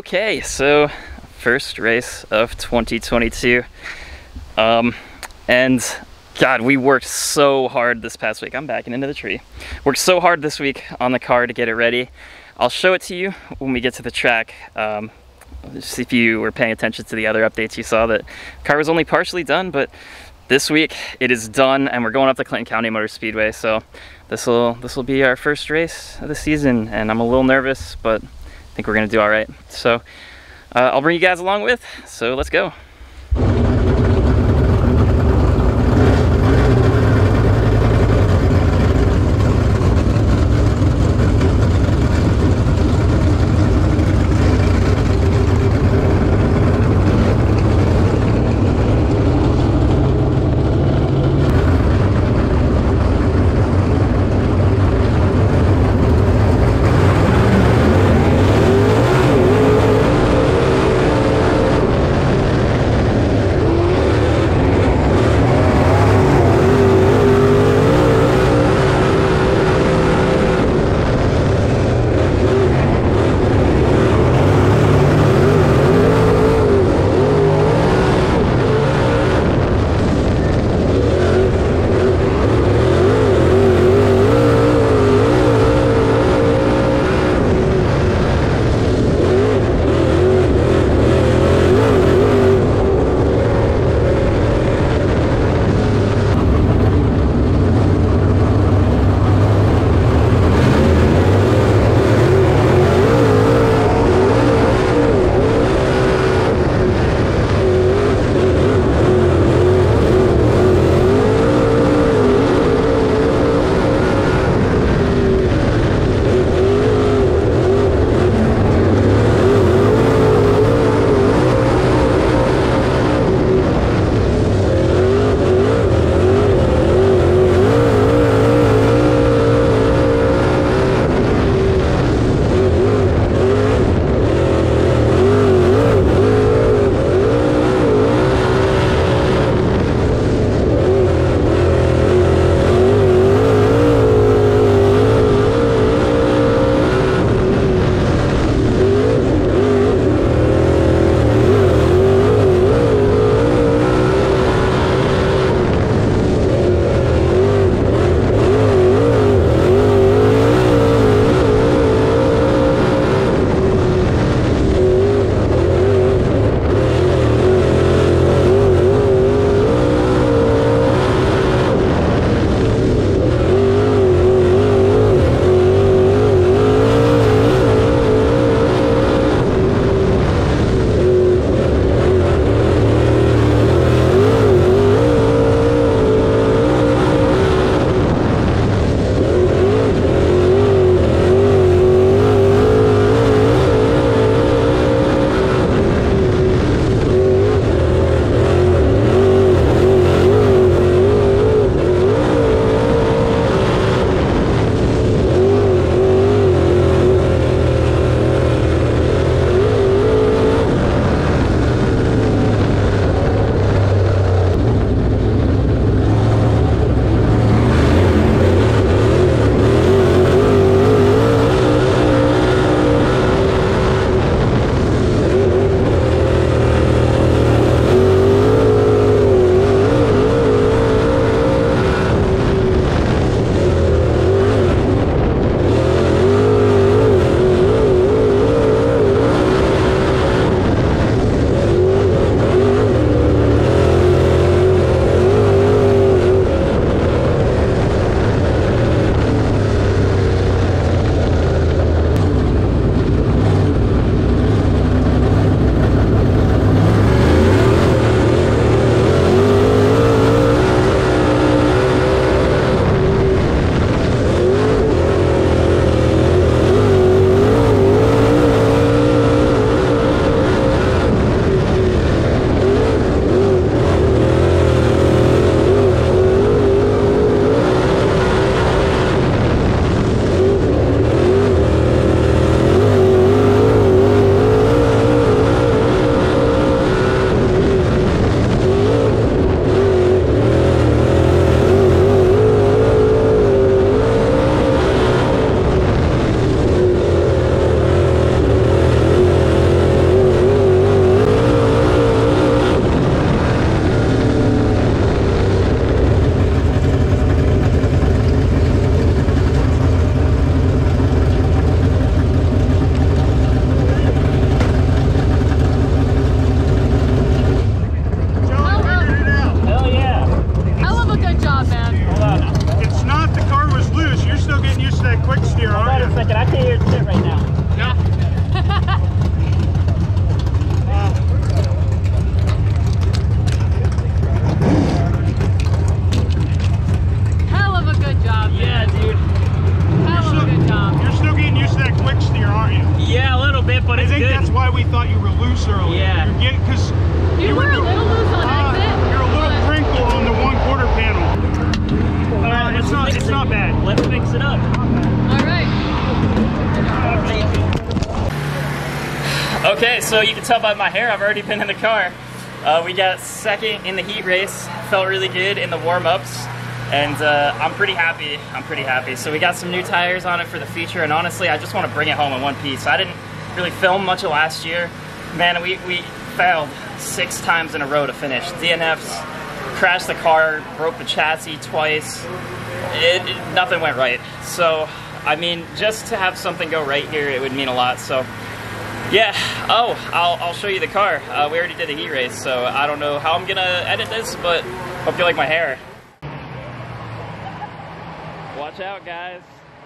Okay, so first race of 2022. And God, we worked so hard this past week. I'm backing into the tree. Worked so hard this week on the car to get it ready. I'll show it to you when we get to the track. Just if you were paying attention to the other updates, you saw that the car was only partially done, but this week it is done, and we're going up to Clinton County Speedway. So this will be our first race of the season, and I'm a little nervous, but I think we're gonna do all right. So I'll bring you guys along with. So let's go. loose earlier. Yeah. You get because You were a little loose on exit. you're a little crinkled on the 1/4 panel. It's not bad. Let's fix it up. All right. Okay, so you can tell by my hair, I've already been in the car. We got second in the heat race. Felt really good in the warm-ups. And I'm pretty happy. So we got some new tires on it for the feature, and honestly, I just want to bring it home in one piece. I didn't really film much of last year. Man, we failed 6 times in a row to finish. DNFs, crashed the car, broke the chassis twice. Nothing went right. So, I mean, just to have something go right here, it would mean a lot. So, yeah. Oh, I'll show you the car. We already did the heat race, so I don't know how I'm gonna edit this, but hope you like my hair. Watch out, guys.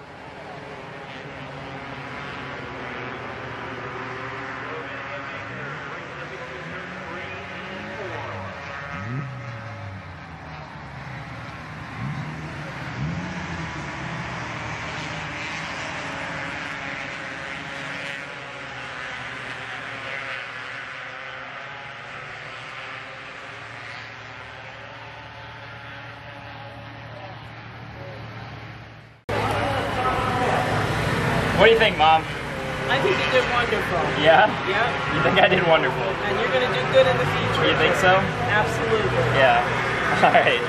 What do you think, Mom? I think you did wonderful. Yeah? Yep. You think I did wonderful? And you're going to do good in the future. You think so? Absolutely. Yeah. All right.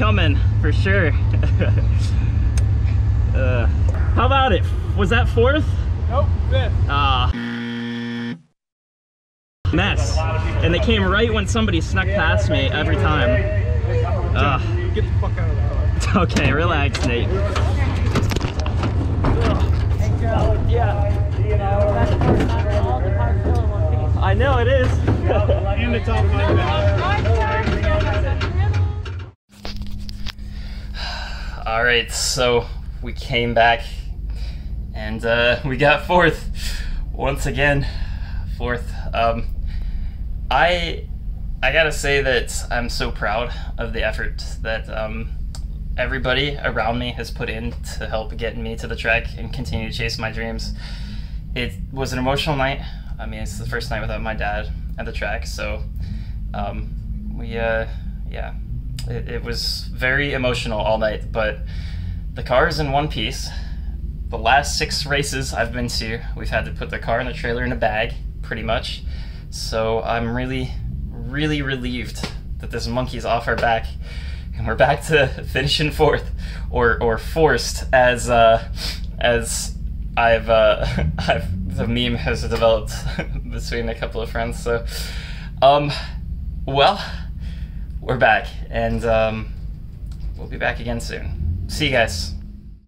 coming for sure. How about it? Was that fourth? Nope, fifth. Mess. And they came right when somebody snuck past me every time. Get the fuck out of the car. Okay, relax, Nate. I know it is. In the top 5 All right, so we came back and we got fourth once again. Fourth. I gotta say that I'm so proud of the effort that everybody around me has put in to help get me to the track and continue to chase my dreams. It was an emotional night. I mean, it's the first night without my dad at the track, so it was very emotional all night, but the car is in one piece. The last 6 races I've been to, we've had to put the car and the trailer in a bag, pretty much. So I'm really, really relieved that this monkey's off our back and we're back to finishing fourth, or forced, as I've the meme has developed between a couple of friends. So, well, we're back, and we'll be back again soon. See you guys.